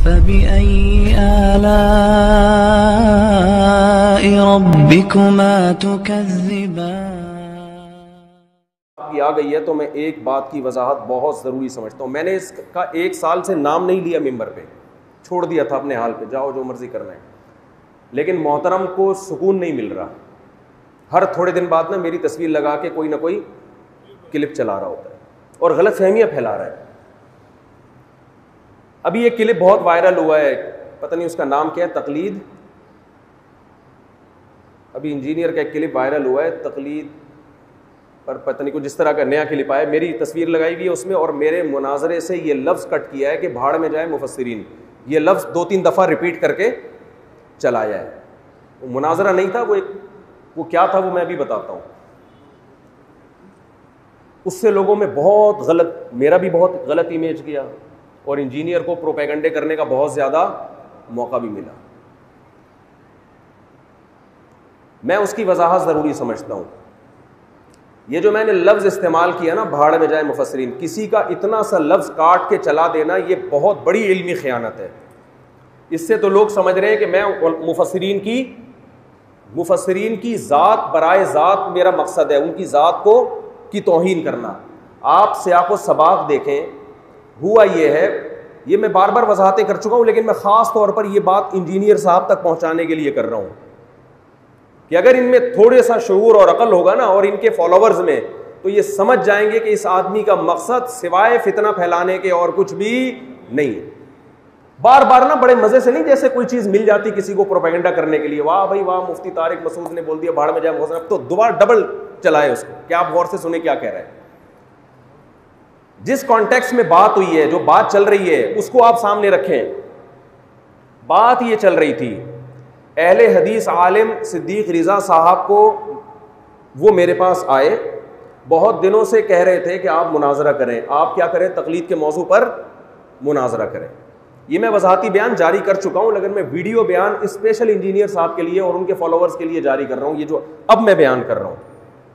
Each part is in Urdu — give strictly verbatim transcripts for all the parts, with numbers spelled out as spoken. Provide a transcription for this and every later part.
فبأي آلاء ربكما تكذبان. آ گئی ہے تو میں ایک بات کی وضاحت بہت ضروری سمجھتا ہوں. میں نے اس کا ایک سال سے نام نہیں لیا ممبر پہ, چھوڑ دیا تھا اپنے حال پہ, جاؤ جو مرضی کرنا ہے, لیکن محترم کو سکون نہیں مل رہا. ہر تھوڑے دن بعد نا میری تصویر لگا کے کوئی نہ کوئی کلپ چلا رہا ہوتا ہے اور غلط فہمیاں پھیلا رہا ہے. ابھی یہ کلپ بہت وائرل ہوا ہے, پتہ نہیں اس کا نام کیا ہے, تقلید. ابھی انجینئر کا ایک کلپ وائرل ہوا ہے تقلید پر, پتہ نہیں کچھ جس طرح کا نیا کلپ آیا, میری تصویر لگائی ہوئی ہے اس میں, اور میرے مناظرے سے یہ لفظ کٹ کیا ہے کہ بھاڑ میں جائے مفسرین. یہ لفظ دو تین دفعہ ریپیٹ کر کے چلایا ہے. وہ مناظرہ نہیں تھا, وہ ایک وہ کیا تھا وہ میں ابھی بتاتا ہوں. اس سے لوگوں میں بہت غلط, میرا بھی بہت غلط امیج گیا, اور انجینئر کو پروپیگنڈے کرنے کا بہت زیادہ موقع بھی ملا. میں اس کی وضاحت ضروری سمجھتا ہوں. یہ جو میں نے لفظ استعمال کیا نا, بھاڑ میں جائے مفسرین, کسی کا اتنا سا لفظ کاٹ کے چلا دینا یہ بہت بڑی علمی خیانت ہے. اس سے تو لوگ سمجھ رہے ہیں کہ میں مفسرین کی مفسرین کی ذات برائے ذات میرا مقصد ہے, ان کی ذات کو کی توہین کرنا. آپ سیاق و سباق دیکھیں, ہوا یہ ہے, یہ میں بار بار وضاحتیں کر چکا ہوں, لیکن میں خاص طور پر یہ بات انجینئر صاحب تک پہنچانے کے لیے کر رہا ہوں کہ اگر ان میں تھوڑے سا شعور اور عقل ہوگا نا, اور ان کے فالوورز میں, تو یہ سمجھ جائیں گے کہ اس آدمی کا مقصد سوائے فتنہ پھیلانے کے اور کچھ بھی نہیں. بار بار نا بڑے مزے سے نہیں, جیسے کوئی چیز مل جاتی کسی کو پروپیگنڈا کرنے کے لیے, واہ بھائی واہ مفتی طارق مسعود نے بول دیا بھاڑ میں جائے محسن, اب تو دوبارہ ڈبل چلائے اس کو, کیا آپ غور سے سنیں کیا کہہ رہے ہیں. جس کانٹیکس میں بات ہوئی ہے, جو بات چل رہی ہے, اس کو آپ سامنے رکھیں. بات یہ چل رہی تھی, اہل حدیث عالم صدیق رضا صاحب کو, وہ میرے پاس آئے, بہت دنوں سے کہہ رہے تھے کہ آپ مناظرہ کریں, آپ کیا کریں, تقلید کے موضوع پر مناظرہ کریں. یہ میں وضاحتی بیان جاری کر چکا ہوں, لیکن میں ویڈیو بیان اسپیشل انجینئر صاحب کے لیے اور ان کے فالوورز کے لیے جاری کر رہا ہوں, یہ جو اب میں بیان کر رہا ہوں.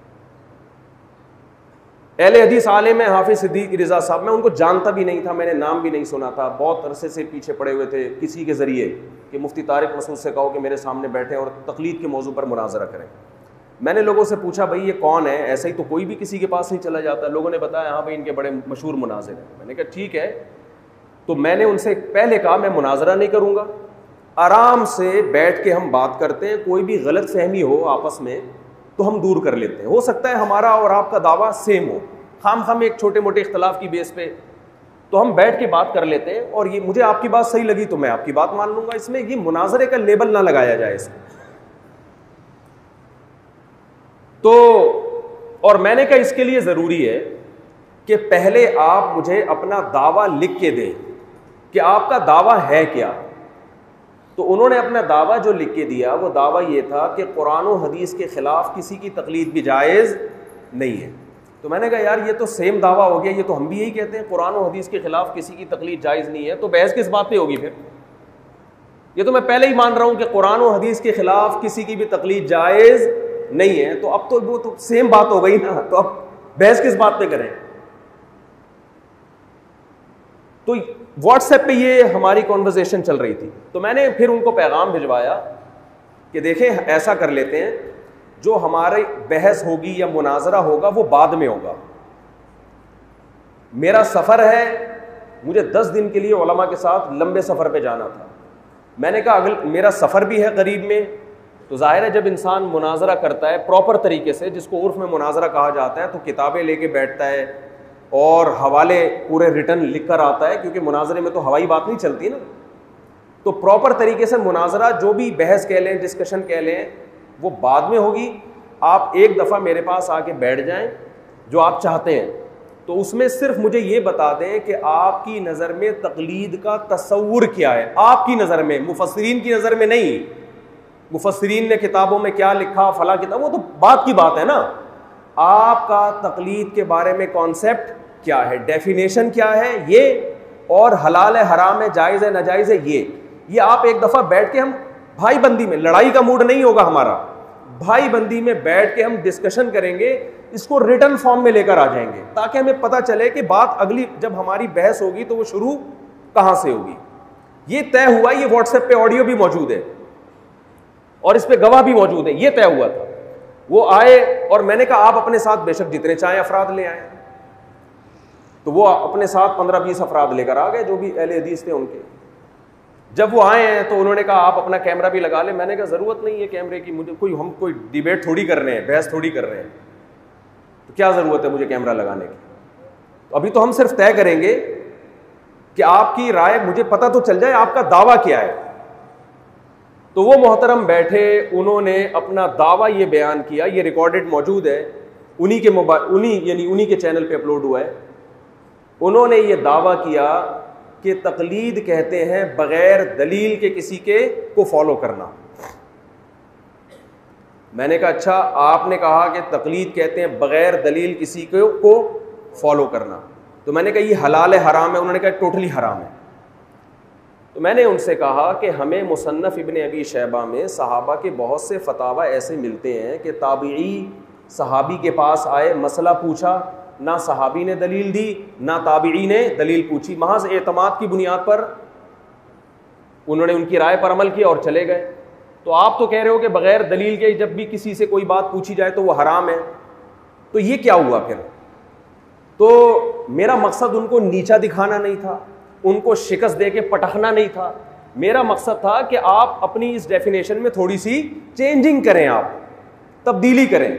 اہل حدیث عالم ہے حافظ صدیق رضا صاحب, میں ان کو جانتا بھی نہیں تھا, میں نے نام بھی نہیں سنا تھا, بہت عرصے سے پیچھے پڑے ہوئے تھے کسی کے ذریعے کہ مفتی طارق مسعود سے کہو کہ میرے سامنے بیٹھیں اور تقلید کے موضوع پر مناظرہ کریں. میں نے لوگوں سے پوچھا بھائی یہ کون ہے, ایسا ہی تو کوئی بھی کسی کے پاس نہیں چلا جاتا. لوگوں نے بتایا ہاں بھائی ان کے بڑے مشہور مناظر ہیں. میں نے کہا ٹھیک ہے. تو میں نے ان سے پہلے کہا میں مناظرہ نہیں کروں گا, آرام سے بیٹھ کے ہم بات کرتے ہیں, کوئی بھی غلط فہمی ہو آپس میں تو ہم دور کر لیتے ہیں. ہو سکتا ہے ہمارا اور آپ کا دعویٰ سیم ہو, خام خام ایک چھوٹے موٹے اختلاف کی بیس پہ, تو ہم بیٹھ کے بات کر لیتے ہیں, اور یہ مجھے آپ کی بات صحیح لگی تو میں آپ کی بات مان لوں گا. اس میں یہ مناظرے کا لیبل نہ لگایا جائے اس میں. تو اور میں نے کہا اس کے لیے ضروری ہے کہ پہلے آپ مجھے اپنا دعویٰ لکھ کے دیں کہ آپ کا دعویٰ ہے کیا. تو انہوں نے اپنا دعویٰ جو لکھ کے دیا, وہ دعویٰ یہ تھا کہ قرآن و حدیث کے خلاف کسی کی تقلید بھی جائز نہیں ہے. تو میں نے کہا یار یہ تو سیم دعویٰ ہو گیا, یہ تو ہم بھی یہی کہتے ہیں قرآن و حدیث کے خلاف کسی کی تقلید جائز نہیں ہے, تو بحث کس بات پہ ہوگی پھر. یہ تو میں پہلے ہی مان رہا ہوں کہ قرآن و حدیث کے خلاف کسی کی بھی تقلید جائز نہیں ہے, تو اب تو وہ تو سیم بات ہو گئی نا, تو اب بحث کس بات پہ کریں. تو واٹس ایپ پہ یہ ہماری کانورزیشن چل رہی تھی. تو میں نے پھر ان کو پیغام بھجوایا کہ دیکھیں ایسا کر لیتے ہیں, جو ہماری بحث ہوگی یا مناظرہ ہوگا وہ بعد میں ہوگا. میرا سفر ہے, مجھے دس دن کے لیے علماء کے ساتھ لمبے سفر پہ جانا تھا. میں نے کہا اگل میرا سفر بھی ہے قریب میں, تو ظاہر ہے جب انسان مناظرہ کرتا ہے پراپر طریقے سے, جس کو عرف میں مناظرہ کہا جاتا ہے, تو کتابیں لے کے بیٹھتا ہے اور حوالے پورے ریٹن لکھ کر آتا ہے, کیونکہ مناظرے میں تو ہوائی بات نہیں چلتی نا. تو پراپر طریقے سے مناظرہ, جو بھی بحث کہہ لیں, ڈسکشن کہہ لیں, وہ بعد میں ہوگی. آپ ایک دفعہ میرے پاس آ کے بیٹھ جائیں جو آپ چاہتے ہیں, تو اس میں صرف مجھے یہ بتا دیں کہ آپ کی نظر میں تقلید کا تصور کیا ہے, آپ کی نظر میں, مفسرین کی نظر میں نہیں. مفسرین نے کتابوں میں کیا لکھا, فلاں کتاب, وہ تو بات کی بات ہے نا. آپ کا تقلید کے بارے میں کانسیپٹ کیا ہے, ڈیفینیشن کیا ہے, یہ, اور حلال ہے حرام ہے, جائز ہے ناجائز ہے, یہ یہ آپ ایک دفعہ بیٹھ کے, ہم بھائی بندی میں, لڑائی کا موڈ نہیں ہوگا ہمارا, بھائی بندی میں بیٹھ کے ہم ڈسکشن کریں گے, اس کو ریٹن فارم میں لے کر آ جائیں گے, تاکہ ہمیں پتہ چلے کہ بات اگلی جب ہماری بحث ہوگی تو وہ شروع کہاں سے ہوگی. یہ طے ہوا, یہ واٹس ایپ پہ آڈیو بھی موجود ہے اور اس پہ گواہ بھی موجود ہے, یہ طے ہوا تھا. وہ آئے اور میں نے کہا آپ اپنے ساتھ بے شک جتنے چاہیں افراد لے آئیں. تو وہ اپنے ساتھ پندرہ بیس افراد لے کر آ گئے جو بھی اہل حدیث تھے ان کے. جب وہ آئے ہیں تو انہوں نے کہا آپ اپنا کیمرہ بھی لگا لیں. میں نے کہا ضرورت نہیں ہے کیمرے کی, مجھے کوئی ہم کوئی ڈیبیٹ تھوڑی کر رہے ہیں, بحث تھوڑی کر رہے ہیں, تو کیا ضرورت ہے مجھے کیمرہ لگانے کی. ابھی تو ہم صرف طے کریں گے کہ آپ کی رائے, مجھے پتہ تو چل جائے آپ کا دعویٰ کیا ہے. تو وہ محترم بیٹھے, انہوں نے اپنا دعویٰ یہ بیان کیا, یہ ریکارڈڈ موجود ہے انہی کے موبائل انہی یعنی انہی کے چینل پہ اپلوڈ ہوا ہے. انہوں نے یہ دعویٰ کیا کہ تقلید کہتے ہیں بغیر دلیل کے کسی کے کو فالو کرنا. میں نے کہا اچھا, آپ نے کہا کہ تقلید کہتے ہیں بغیر دلیل کسی کو فالو کرنا, تو میں نے کہا یہ حلال ہے حرام ہے؟ انہوں نے کہا ٹوٹلی حرام ہے. تو میں نے ان سے کہا کہ ہمیں مصنف ابن ابی شیبہ میں صحابہ کے بہت سے فتاوی ایسے ملتے ہیں کہ تابعی صحابی کے پاس آئے, مسئلہ پوچھا, نہ صحابی نے دلیل دی نہ تابعی نے دلیل پوچھی, محض اعتماد کی بنیاد پر انہوں نے ان کی رائے پر عمل کیا اور چلے گئے. تو آپ تو کہہ رہے ہو کہ بغیر دلیل کے جب بھی کسی سے کوئی بات پوچھی جائے تو وہ حرام ہے, تو یہ کیا ہوا پھر؟ تو میرا مقصد ان کو نیچا دکھانا نہیں تھا, ان کو شکست دے کے پٹخنا نہیں تھا. میرا مقصد تھا کہ آپ اپنی اس ڈیفینیشن میں تھوڑی سی چینجنگ کریں, آپ تبدیلی کریں,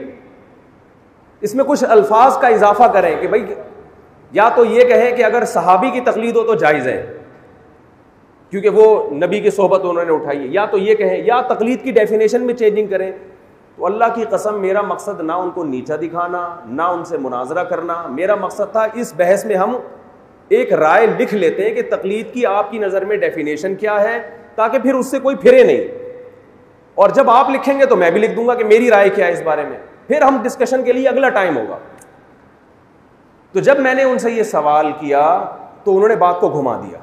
اس میں کچھ الفاظ کا اضافہ کریں کہ بھائی یا تو یہ کہیں کہ اگر صحابی کی تقلید ہو تو جائز ہے کیونکہ وہ نبی کی صحبت انہوں نے اٹھائی ہے, یا تو یہ کہیں, یا تقلید کی ڈیفینیشن میں چینجنگ کریں. تو اللہ کی قسم میرا مقصد نہ ان کو نیچا دکھانا نہ ان سے مناظرہ کرنا, میرا مقصد تھا اس بحث میں ہم ایک رائے لکھ لیتے ہیں کہ تقلید کی آپ کی نظر میں ڈیفینیشن کیا ہے, تاکہ پھر اس سے کوئی پھرے نہیں. اور جب آپ لکھیں گے تو میں بھی لکھ دوں گا کہ میری رائے کیا ہے اس بارے میں, پھر ہم ڈسکشن کے لیے اگلا ٹائم ہوگا. تو جب میں نے ان سے یہ سوال کیا تو انہوں نے بات کو گھما دیا.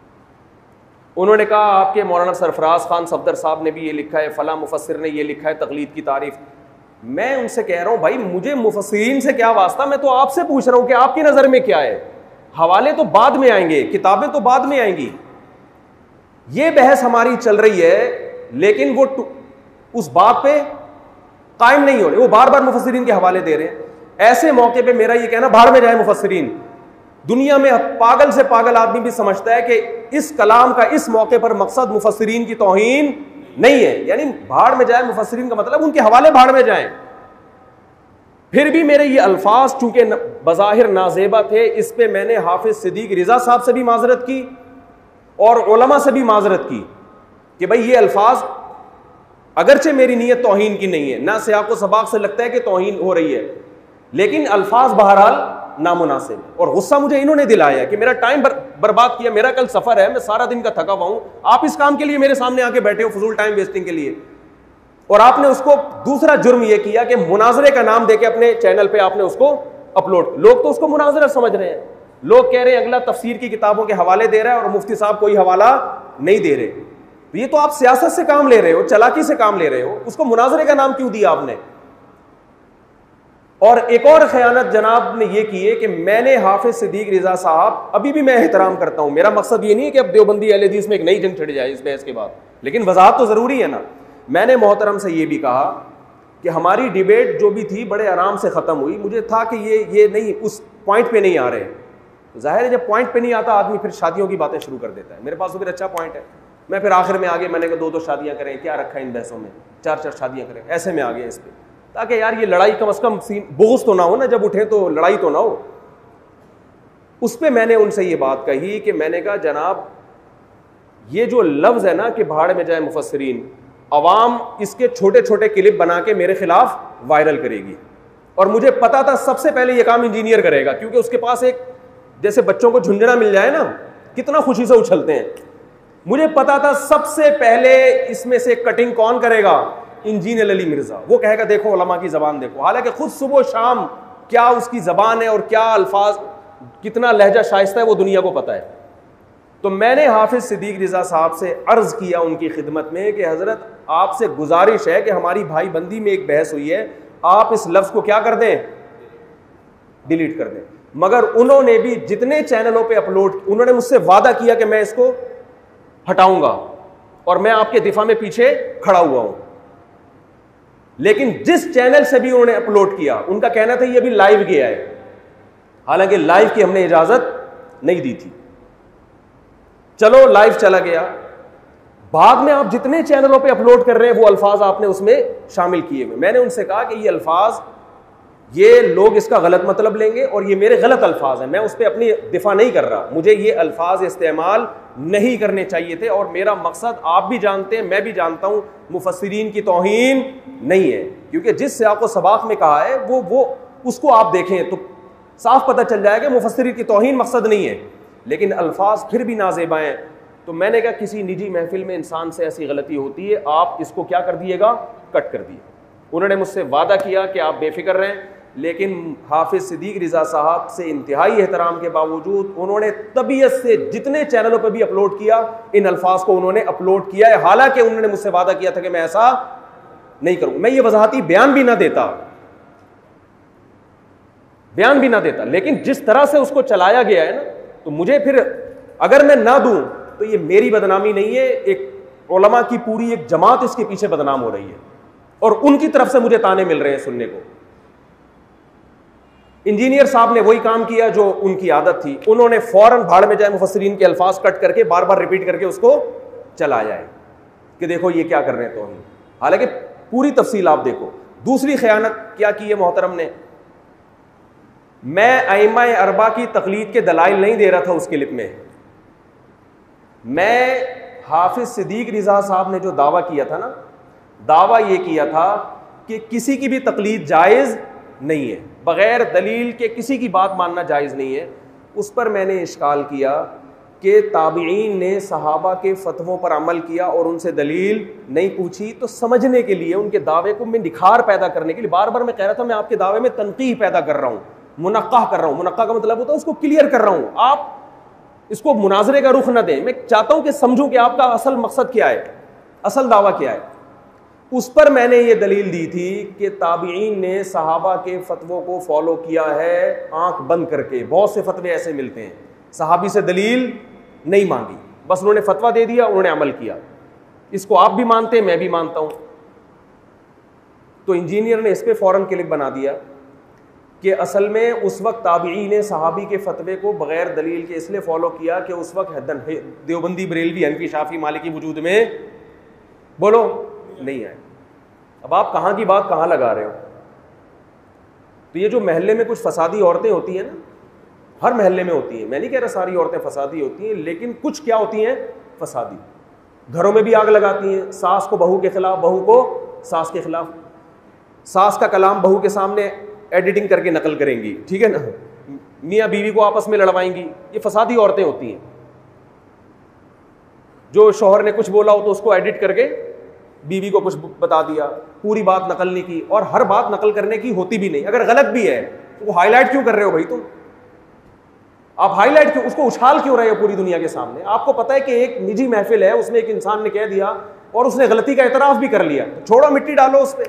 انہوں نے کہا آپ کے مولانا سرفراز خان صفدر صاحب نے بھی یہ لکھا ہے, فلاں مفسر نے یہ لکھا ہے تقلید کی تعریف. میں ان سے کہہ رہا ہوں بھائی مجھے مفسرین سے کیا واسطہ, میں تو آپ سے پوچھ رہا ہوں کہ آپ کی نظر میں کیا ہے. حوالے تو بعد میں آئیں گے, کتابیں تو بعد میں آئیں گی, یہ بحث ہماری چل رہی ہے, لیکن وہ اس بات پہ قائم نہیں ہو رہے, وہ بار بار مفسرین کے حوالے دے رہے ہیں. ایسے موقع پہ میرا یہ کہنا بھاڑ میں جائے مفسرین. دنیا میں پاگل سے پاگل آدمی بھی سمجھتا ہے کہ اس کلام کا اس موقع پر مقصد مفسرین کی توہین نہیں ہے, یعنی بھاڑ میں جائے مفسرین کا مطلب ان کے حوالے بھاڑ میں جائیں. پھر بھی میرے یہ الفاظ چونکہ بظاہر نازیبا تھے, اس پہ میں نے حافظ صدیق رضا صاحب سے بھی معذرت کی اور علماء سے بھی معذرت کی کہ بھائی یہ الفاظ اگرچہ میری نیت توہین کی نہیں ہے, نہ سیاق و سباق سے لگتا ہے کہ توہین ہو رہی ہے, لیکن الفاظ بہرحال نامناسب ہے. اور غصہ مجھے انہوں نے دلایا کہ میرا ٹائم برباد کیا, میرا کل سفر ہے, میں سارا دن کا تھکا ہوا ہوں, آپ اس کام کے لیے میرے سامنے آ کے بیٹھے ہو فضول ٹائم ویسٹنگ کے لیے. اور آپ نے اس کو دوسرا جرم یہ کیا کہ مناظرے کا نام دے کے اپنے چینل پہ آپ نے اس کو اپلوڈ, لوگ تو اس کو مناظرہ سمجھ رہے ہیں, لوگ کہہ رہے ہیں اگلا تفسیر کی کتابوں کے حوالے دے رہا ہے اور مفتی صاحب کوئی حوالہ نہیں دے رہے. یہ تو آپ سیاست سے کام لے رہے ہو, چلاکی سے کام لے رہے ہو, اس کو مناظرے کا نام کیوں دیا آپ نے؟ اور ایک اور خیانت جناب نے یہ کی ہے کہ میں نے حافظ صدیق رضا صاحب, ابھی بھی میں احترام کرتا ہوں, میرا مقصد یہ نہیں ہے کہ اب دیوبندی اہل حدیث میں ایک نئی جنگ چھڑ جائے اس بحث کے بعد, لیکن وضاحت تو ضروری ہے نا. میں نے محترم سے یہ بھی کہا کہ ہماری ڈیبیٹ جو بھی تھی بڑے آرام سے ختم ہوئی, مجھے تھا کہ یہ یہ نہیں اس پوائنٹ پہ نہیں آ رہے. ظاہر ہے جب پوائنٹ پہ نہیں آتا آدمی پھر شادیوں کی باتیں شروع کر دیتا ہے. میرے پاس تو پھر اچھا پوائنٹ ہے, میں پھر آخر میں آگے میں نے کہا دو دو شادیاں کریں, کیا رکھا ہے ان بحثوں میں, چار چار شادیاں کریں, ایسے میں آگے اس پہ, تاکہ یار یہ لڑائی کم از کم بغض تو نہ ہو نا, جب اٹھے تو لڑائی تو نہ ہو. اس پہ میں نے ان سے یہ بات کہی کہ میں نے کہا جناب یہ جو لفظ ہے نا کہ بھاڑ میں جائے مفسرین, عوام اس کے چھوٹے چھوٹے کلپ بنا کے میرے خلاف وائرل کرے گی, اور مجھے پتا تھا سب سے پہلے یہ کام انجینئر کرے گا, کیونکہ اس کے پاس ایک جیسے بچوں کو جھنجھنا مل جائے نا کتنا خوشی سے اچھلتے ہیں, مجھے پتا تھا سب سے پہلے اس میں سے کٹنگ کون کرے گا, انجینئر علی مرزا. وہ کہے گا دیکھو علماء کی زبان دیکھو, حالانکہ خود صبح و شام کیا اس کی زبان ہے اور کیا الفاظ, کتنا لہجہ شائستہ ہے وہ دنیا کو پتہ ہے. تو میں نے حافظ صدیق رضا صاحب سے عرض کیا ان کی خدمت میں کہ حضرت آپ سے گزارش ہے کہ ہماری بھائی بندی میں ایک بحث ہوئی ہے, آپ اس لفظ کو کیا کر دیں, ڈیلیٹ کر دیں. مگر انہوں نے بھی جتنے چینلوں پہ اپلوڈ, انہوں نے مجھ سے وعدہ کیا کہ میں اس کو ہٹاؤں گا اور میں آپ کے دفاع میں پیچھے کھڑا ہوا ہوں. لیکن جس چینل سے بھی انہوں نے اپلوڈ کیا ان کا کہنا تھا یہ ابھی لائیو گیا ہے, حالانکہ لائیو کی ہم نے اجازت نہیں دی تھی. چلو لائیو چلا گیا, بعد میں آپ جتنے چینلوں پہ اپلوڈ کر رہے ہیں وہ الفاظ آپ نے اس میں شامل کیے ہوئے. میں نے ان سے کہا کہ یہ الفاظ, یہ لوگ اس کا غلط مطلب لیں گے اور یہ میرے غلط الفاظ ہیں, میں اس پہ اپنی دفاع نہیں کر رہا, مجھے یہ الفاظ استعمال نہیں کرنے چاہیے تھے, اور میرا مقصد آپ بھی جانتے ہیں میں بھی جانتا ہوں مفسرین کی توہین نہیں ہے, کیونکہ جس سیاق و سباق میں کہا ہے وہ وہ اس کو آپ دیکھیں تو صاف پتہ چل جائے کہ مفسرین کی توہین مقصد نہیں ہے, لیکن الفاظ پھر بھی نازیبا ہیں. تو میں نے کہا کسی نجی محفل میں انسان سے ایسی غلطی ہوتی ہے, آپ اس کو کیا کر دیے گا, کٹ کر دیے. انہوں نے مجھ سے وعدہ کیا کہ آپ بے فکر رہیں, لیکن حافظ صدیق رضا صاحب سے انتہائی احترام کے باوجود انہوں نے طبیعت سے جتنے چینلوں پہ بھی اپلوڈ کیا ان الفاظ کو انہوں نے اپلوڈ کیا ہے, حالانکہ انہوں نے مجھ سے وعدہ کیا تھا کہ میں ایسا نہیں کروں. میں یہ وضاحتی بیان بھی نہ دیتا بیان بھی نہ دیتا لیکن جس طرح سے اس کو چلایا گیا ہے نا, تو مجھے پھر اگر میں نہ دوں تو یہ میری بدنامی نہیں ہے, ایک علماء کی پوری ایک جماعت اس کے پیچھے بدنام ہو رہی ہے, اور ان کی طرف سے مجھے تانے مل رہے ہیں سننے کو. انجینئر صاحب نے وہی کام کیا جو ان کی عادت تھی, انہوں نے فوراً بھاڑ میں جائے مفسرین کے الفاظ کٹ کر کے بار بار ریپیٹ کر کے اس کو چلایا ہے کہ دیکھو یہ کیا کر رہے ہیں توہین, حالانکہ پوری تفصیل آپ دیکھو. دوسری خیانت کیا کی ہے محترم نے, میں ائمہ اربعہ کی تقلید کے دلائل نہیں دے رہا تھا اس کلپ میں, میں حافظ صدیق رضا صاحب نے جو دعویٰ کیا تھا نا, دعویٰ یہ کیا تھا کہ کسی کی بھی تقلید جائز نہیں ہے, بغیر دلیل کے کسی کی بات ماننا جائز نہیں ہے. اس پر میں نے اشکال کیا کہ تابعین نے صحابہ کے فتووں پر عمل کیا اور ان سے دلیل نہیں پوچھی, تو سمجھنے کے لیے ان کے دعوے کو میں نکھار پیدا کرنے کے لیے بار بار میں کہہ رہا تھا میں آپ کے دعوے میں تنقیح پیدا کر رہا ہوں, منقح کر رہا ہوں. منقح کا مطلب ہوتا ہے اس کو کلیئر کر رہا ہوں, آپ اس کو مناظرے کا رخ نہ دیں. میں چاہتا ہوں کہ سمجھوں کہ آپ کا اصل مقصد کیا ہے, اصل دعویٰ کیا ہے. اس پر میں نے یہ دلیل دی تھی کہ تابعین نے صحابہ کے فتووں کو فالو کیا ہے آنکھ بند کر کے. بہت سے فتوے ایسے ملتے ہیں صحابی سے دلیل نہیں مانگی, بس انہوں نے فتویٰ دے دیا, انہوں نے عمل کیا. اس کو آپ بھی مانتے ہیں, میں بھی مانتا ہوں. تو انجینئر نے اس پہ فوراً کلک بنا دیا کہ اصل میں اس وقت تابعین نے صحابی کے فتوے کو بغیر دلیل کے اس لیے فالو کیا کہ اس وقت دیوبندی, بریلوی, حنفی, شافعی, مالکی وجود میں بولو نہیں آئے. اب آپ کہاں کی بات کہاں لگا رہے ہو. تو یہ جو محلے میں کچھ فسادی عورتیں ہوتی ہیں نا, ہر محلے میں ہوتی ہیں, میں نہیں کہہ رہا ساری عورتیں فسادی ہوتی ہیں, لیکن کچھ کیا ہوتی ہیں فسادی, گھروں میں بھی آگ لگاتی ہیں, ساس کو بہو کے خلاف, بہو کو ساس کے خلاف, ساس کا کلام بہو کے سامنے ایڈیٹنگ کر کے نقل کریں گی, ٹھیک ہے نا, میاں بیوی کو آپس میں لڑوائیں گی. یہ فسادی عورتیں ہوتی ہیں. جو شوہر نے کچھ بولا ہو تو اس کو ایڈٹ کر کے بیوی کو کچھ بتا دیا, پوری بات نقل نہیں کی, اور ہر بات نقل کرنے کی ہوتی بھی نہیں. اگر غلط بھی ہے تو وہ ہائی لائٹ کیوں کر رہے ہو بھائی, تم آپ ہائی لائٹ کیوں, اس کو اچھال کیوں رہے ہو پوری دنیا کے سامنے. آپ کو پتہ ہے کہ ایک نجی محفل ہے, اس میں ایک انسان نے کہہ دیا اور اس نے غلطی کا اعتراف بھی کر لیا, چھوڑو مٹی ڈالو اس پہ.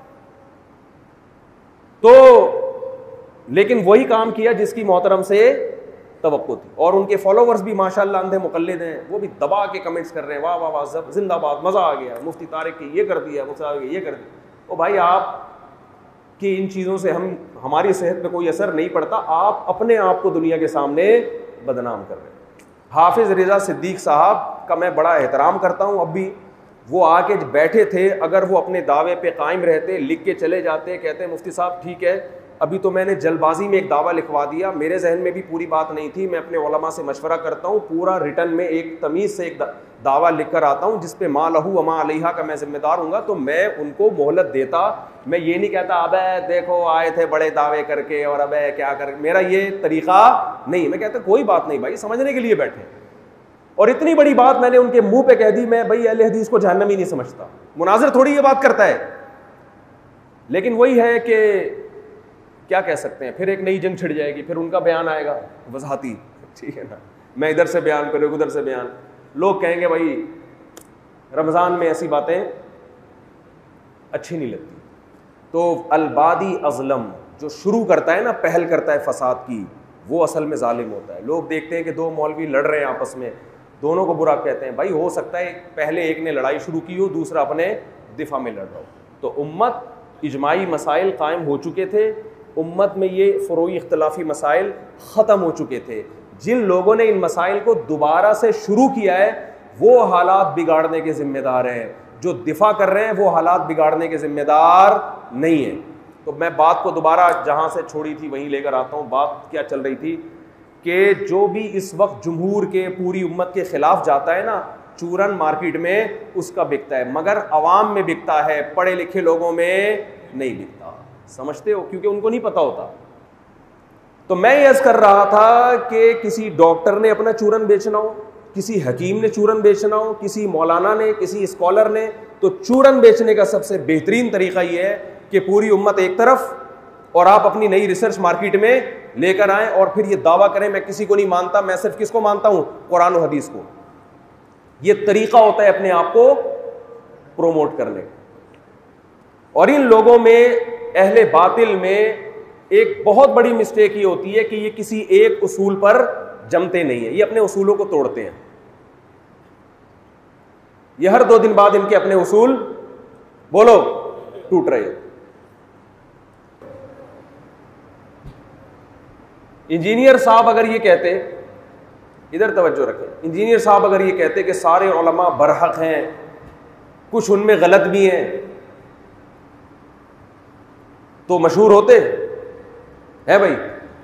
تو لیکن وہی کام کیا جس کی محترم سے توقع تھی, اور ان کے فالوورز بھی ماشاءاللہ اندھے مقلد ہیں, وہ بھی دبا کے کمنٹس کر رہے ہیں, واہ واہ واہ زندہ باد, مزہ آ گیا, مفتی طارق کی یہ کر دیا, مزہ آ گیا یہ کر دیا. او بھائی آپ کی ان چیزوں سے ہم ہماری صحت پہ کوئی اثر نہیں پڑتا, آپ اپنے آپ کو دنیا کے سامنے بدنام کر رہے ہیں. حافظ رضا صدیق صاحب کا میں بڑا احترام کرتا ہوں, اب بھی وہ آ کے بیٹھے تھے, اگر وہ اپنے دعوے پہ قائم رہتے, لکھ کے چلے جاتے, کہتے مفتی صاحب ٹھیک ہے ابھی تو میں نے جلد بازی میں ایک دعویٰ لکھوا دیا, میرے ذہن میں بھی پوری بات نہیں تھی, میں اپنے علماء سے مشورہ کرتا ہوں, پورا ریٹن میں ایک تمیز سے ایک دعویٰ لکھ کر آتا ہوں جس پہ ما لہو وما علیہا کا میں ذمہ دار ہوں گا, تو میں ان کو مہلت دیتا. میں یہ نہیں کہتا ابے دیکھو آئے تھے بڑے دعوے کر کے اور ابے کیا کر, میرا یہ طریقہ نہیں. میں کہتا کوئی بات نہیں بھائی, سمجھنے کے لیے بیٹھے, اور اتنی بڑی بات میں نے ان کے منہ پہ کہہ دی. میں بھائی اہل حدیث کو جہنمی نہیں سمجھتا, مناظر تھوڑی یہ بات کرتا ہے, لیکن وہی ہے کہ کیا کہہ سکتے ہیں, پھر ایک نئی جنگ چھڑ جائے گی, پھر ان کا بیان آئے گا وضاحتی, ٹھیک ہے نا, میں ادھر سے بیان کروں ادھر سے بیان, لوگ کہیں گے بھائی رمضان میں ایسی باتیں اچھی نہیں لگتی. تو البادی اظلم, جو شروع کرتا ہے نا, پہل کرتا ہے فساد کی, وہ اصل میں ظالم ہوتا ہے. لوگ دیکھتے ہیں کہ دو مولوی لڑ رہے ہیں آپس میں, دونوں کو برا کہتے ہیں. بھائی ہو سکتا ہے پہلے ایک نے لڑائی شروع کی ہو, دوسرا اپنے دفاع میں لڑ رہا ہو. تو امت اجماعی مسائل قائم ہو چکے تھے, امت میں یہ فروعی اختلافی مسائل ختم ہو چکے تھے. جن لوگوں نے ان مسائل کو دوبارہ سے شروع کیا ہے وہ حالات بگاڑنے کے ذمہ دار ہیں, جو دفاع کر رہے ہیں وہ حالات بگاڑنے کے ذمہ دار نہیں ہیں. تو میں بات کو دوبارہ جہاں سے چھوڑی تھی وہیں لے کر آتا ہوں. بات کیا چل رہی تھی کہ جو بھی اس وقت جمہور کے پوری امت کے خلاف جاتا ہے نا, چورن مارکیٹ میں اس کا بکتا ہے, مگر عوام میں بکتا ہے, پڑھے لکھے لوگوں میں نہیں بکتا. سمجھتے ہو, کیونکہ ان کو نہیں پتا ہوتا. تو میں یہ عرض کر رہا تھا کہ کسی ڈاکٹر نے اپنا چورن بیچنا ہو, کسی حکیم نے چورن بیچنا ہو, کسی مولانا نے, کسی اسکالر نے, تو چورن بیچنے کا سب سے بہترین طریقہ یہ ہے کہ پوری امت ایک طرف اور آپ اپنی نئی ریسرچ مارکیٹ میں لے کر آئیں اور پھر یہ دعویٰ کریں میں کسی کو نہیں مانتا, میں صرف کس کو مانتا ہوں, قرآن و حدیث کو. یہ طریقہ ہوتا ہے اپنے آپ کو پروموٹ کرنے کا. اور ان لوگوں میں, اہل باطل میں, ایک بہت بڑی مسٹیک یہ ہوتی ہے کہ یہ کسی ایک اصول پر جمتے نہیں ہیں, یہ اپنے اصولوں کو توڑتے ہیں. یہ ہر دو دن بعد ان کے اپنے اصول بولو ٹوٹ رہے ہیں. انجینئر صاحب اگر یہ کہتے, ادھر توجہ رکھیں, انجینئر صاحب اگر یہ کہتے کہ سارے علماء برحق ہیں, کچھ ان میں غلط بھی ہیں, تو مشہور ہوتے ہے بھائی,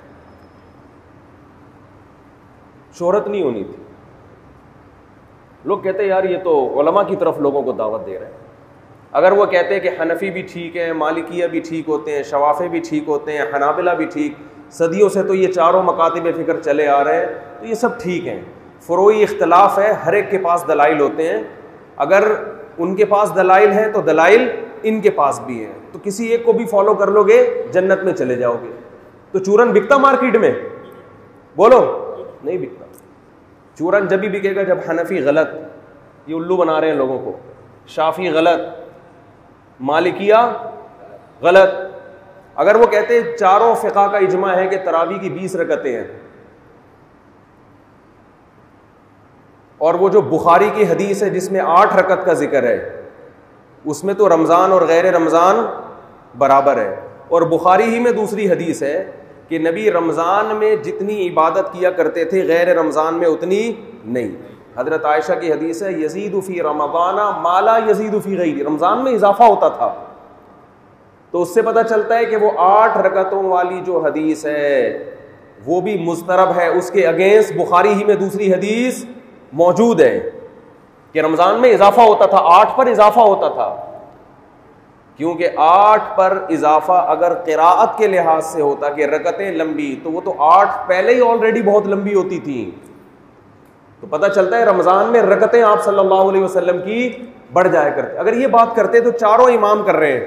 شہرت نہیں ہونی تھی. لوگ کہتے یار یہ تو علماء کی طرف لوگوں کو دعوت دے رہے ہیں. اگر وہ کہتے کہ حنفی بھی ٹھیک ہے, مالکیہ بھی ٹھیک ہوتے ہیں, شوافی بھی ٹھیک ہوتے ہیں, حنابلہ بھی ٹھیک, صدیوں سے تو یہ چاروں مکاتب فکر چلے آ رہے ہیں, تو یہ سب ٹھیک ہیں. فروعی اختلاف ہے, ہر ایک کے پاس دلائل ہوتے ہیں, اگر ان کے پاس دلائل ہیں تو دلائل ان کے پاس بھی ہیں, تو کسی ایک کو بھی فالو کر لو گے جنت میں چلے جاؤ گے. تو چورن بکتا مارکیٹ میں؟ بولو نہیں بکتا. چورن جب بھی بکے گا جب حنفی غلط, یہ الو بنا رہے ہیں لوگوں کو, شافی غلط, مالکیہ غلط. اگر وہ کہتے چاروں فقہ کا اجماع ہے کہ تراویح کی بیس رکعتیں ہیں, اور وہ جو بخاری کی حدیث ہے جس میں آٹھ رکعت کا ذکر ہے, اس میں تو رمضان اور غیر رمضان برابر ہے. اور بخاری ہی میں دوسری حدیث ہے کہ نبی رمضان میں جتنی عبادت کیا کرتے تھے غیر رمضان میں اتنی نہیں. حضرت عائشہ کی حدیث ہے یزید فی رمضان ما لا یزید فی غیرہ, رمضان میں اضافہ ہوتا تھا. تو اس سے پتہ چلتا ہے کہ وہ آٹھ رکعتوں والی جو حدیث ہے وہ بھی مضطرب ہے, اس کے اگینسٹ بخاری ہی میں دوسری حدیث موجود ہے کہ رمضان میں اضافہ ہوتا تھا, آٹھ پر اضافہ ہوتا تھا. کیونکہ آٹھ پر اضافہ اگر قراءت کے لحاظ سے ہوتا کہ رکعتیں لمبی, تو وہ تو آٹھ پہلے ہی آلریڈی بہت لمبی ہوتی تھیں. تو پتہ چلتا ہے رمضان میں رکعتیں آپ صلی اللہ علیہ وسلم کی بڑھ جایا کرتے. اگر یہ بات کرتے تو چاروں امام کر رہے ہیں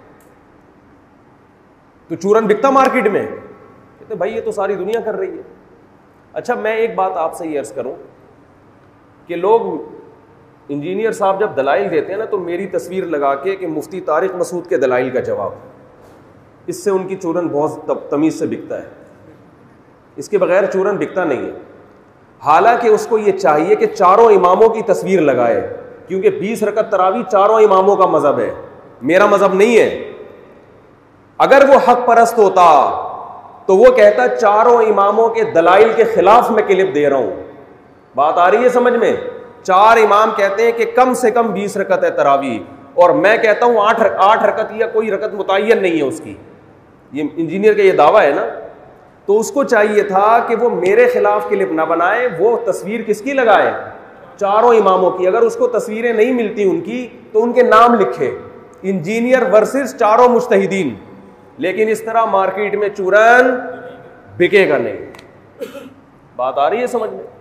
تو چورن بکتا مارکیٹ میں؟ کہتے بھائی یہ تو ساری دنیا کر رہی ہے. اچھا میں ایک بات آپ سے یہ عرض کروں کہ لوگ انجینئر صاحب جب دلائل دیتے ہیں نا تو میری تصویر لگا کے کہ مفتی طارق مسعود کے دلائل کا جواب, اس سے ان کی چورن بہت تمیز سے بکتا ہے, اس کے بغیر چورن بکتا نہیں ہے. حالانکہ اس کو یہ چاہیے کہ چاروں اماموں کی تصویر لگائے, کیونکہ بیس رکعت تراویح چاروں اماموں کا مذہب ہے, میرا مذہب نہیں ہے. اگر وہ حق پرست ہوتا تو وہ کہتا چاروں اماموں کے دلائل کے خلاف میں کلپ دے رہا ہوں. بات آ رہی ہے سمجھ میں؟ چار امام کہتے ہیں کہ کم سے کم بیس رکعت ہے تراویح, اور میں کہتا ہوں آٹھ آٹھ رکعت یا کوئی رکعت متعین نہیں ہے اس کی. یہ انجینئر کا یہ دعویٰ ہے نا. تو اس کو چاہیے تھا کہ وہ میرے خلاف کلپ نہ بنائے, وہ تصویر کس کی لگائے؟ چاروں اماموں کی. اگر اس کو تصویریں نہیں ملتی ان کی تو ان کے نام لکھے, انجینئر ورسز چاروں مجتہدین. لیکن اس طرح مارکیٹ میں چورن بکے گا نہیں. بات آ رہی ہے سمجھ میں؟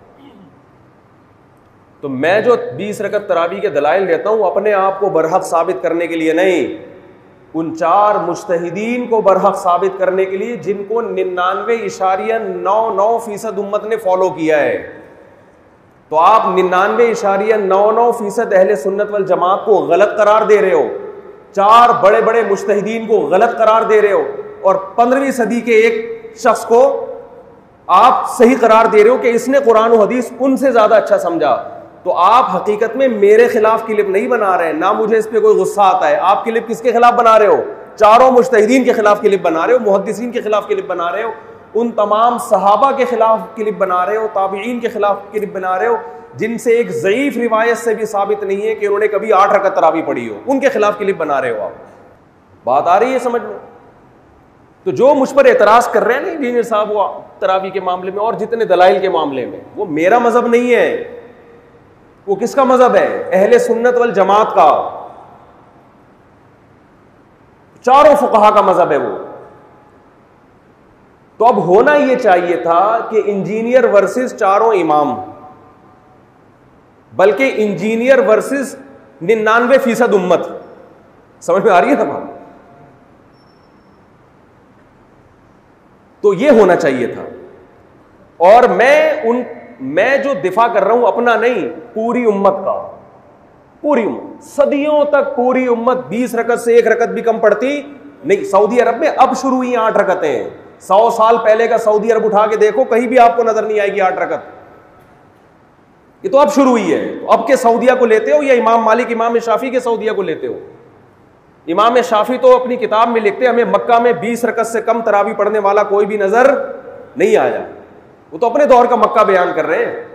تو میں جو بیس رکعت تراویح کے دلائل دیتا ہوں اپنے آپ کو برحق ثابت کرنے کے لیے نہیں, ان چار مجتہدین کو برحق ثابت کرنے کے لیے جن کو ننانوے اشاریہ نو نو فیصد امت نے فالو کیا ہے. تو آپ ننانوے اشاریہ نو نو فیصد اہل سنت والجماعت کو غلط قرار دے رہے ہو, چار بڑے بڑے مجتہدین کو غلط قرار دے رہے ہو, اور پندرہویں صدی کے ایک شخص کو آپ صحیح قرار دے رہے ہو کہ اس نے قرآن و حدیث ان سے زیادہ اچھا سمجھا، تو آپ حقیقت میں میرے خلاف کلپ نہیں بنا رہے ہیں، نہ مجھے اس پہ کوئی غصہ آتا ہے. آپ کلپ کس کے خلاف بنا رہے ہو؟ چاروں مجتہدین کے خلاف کلپ بنا رہے ہو، محدثین کے خلاف کلپ بنا رہے ہو، ان تمام صحابہ کے خلاف کلپ بنا رہے ہو، تابعین کے خلاف کلپ بنا رہے ہو جن سے ایک ضعیف روایت سے بھی ثابت نہیں ہے کہ انہوں نے کبھی آٹھ رکعت تراویح پڑھی ہو، ان کے خلاف کلپ بنا رہے ہو آپ. بات آ رہی ہے سمجھ میں؟ تو جو مجھ پر اعتراض کر رہے ہیں نا انجینئر صاحب، وہ تراویح کے معاملے میں اور جتنے دلائل کے معاملے میں، وہ میرا مذہب نہیں ہے. وہ کس کا مذہب ہے؟ اہل سنت والجماعت کا، چاروں فقہا کا مذہب ہے وہ. تو اب ہونا یہ چاہیے تھا کہ انجینئر ورسز چاروں امام، بلکہ انجینئر ورسز ننانوے فیصد امت. سمجھ میں آ رہی ہے نا بات؟ تو یہ ہونا چاہیے تھا. اور میں ان میں جو دفاع کر رہا ہوں اپنا نہیں، پوری امت کا. پوری امت صدیوں تک پوری امت بیس رکعت سے ایک رکعت بھی کم پڑتی نہیں. سعودی عرب میں اب شروع ہوئی آٹھ رکعتیں. سو سال پہلے کا سعودی عرب اٹھا کے دیکھو، کہیں بھی آپ کو نظر نہیں آئے گی آٹھ رکعت. یہ تو اب شروع ہوئی ہے. تو اب کے سعودیہ کو لیتے ہو یا امام مالک امام شافعی کے سعودیہ کو لیتے ہو؟ امام شافعی تو اپنی کتاب میں لکھتے ہیں ہمیں مکہ میں بیس رکعت سے کم تراویح پڑھنے والا کوئی بھی نظر نہیں آیا. وہ تو اپنے دور کا مکہ بیان کر رہے ہیں.